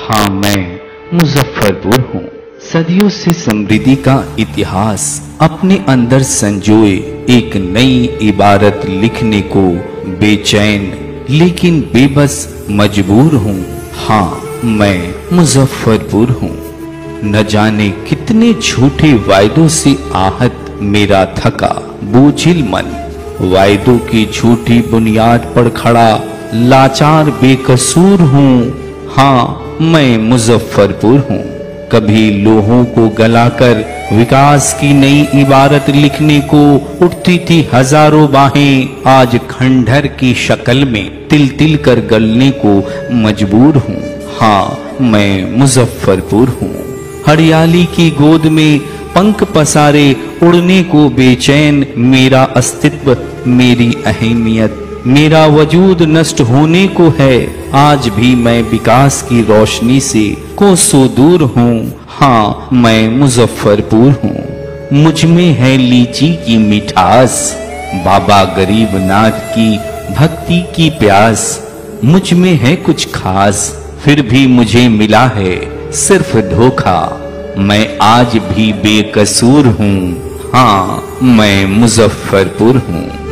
हाँ, मैं मुजफ्फरपुर हूँ। सदियों से समृद्धि का इतिहास अपने अंदर संजोए एक नई इबारत लिखने को बेचैन लेकिन बेबस मजबूर हूँ। हाँ, मैं मुजफ्फरपुर हूँ। न जाने कितने झूठे वायदों से आहत मेरा थका बोझिल मन, वायदों की झूठी बुनियाद पर खड़ा लाचार बेकसूर हूँ। हाँ, मैं मुजफ्फरपुर हूँ। कभी लोहों को गलाकर विकास की नई इबारत लिखने को उठती थी हजारों बाहें, आज खंडहर की शक्ल में तिल तिल कर गलने को मजबूर हूँ। हाँ, मैं मुजफ्फरपुर हूँ। हरियाली की गोद में पंख पसारे उड़ने को बेचैन, मेरा अस्तित्व, मेरी अहमियत, मेरा वजूद नष्ट होने को है। आज भी मैं विकास की रोशनी से कोसों दूर हूँ। हाँ, मैं मुजफ्फरपुर हूँ। मुझ में है लीची की मिठास, बाबा गरीबनाथ की भक्ति की प्यास। मुझ में है कुछ खास, फिर भी मुझे मिला है सिर्फ धोखा। मैं आज भी बेकसूर हूँ। हाँ, मैं मुजफ्फरपुर हूँ।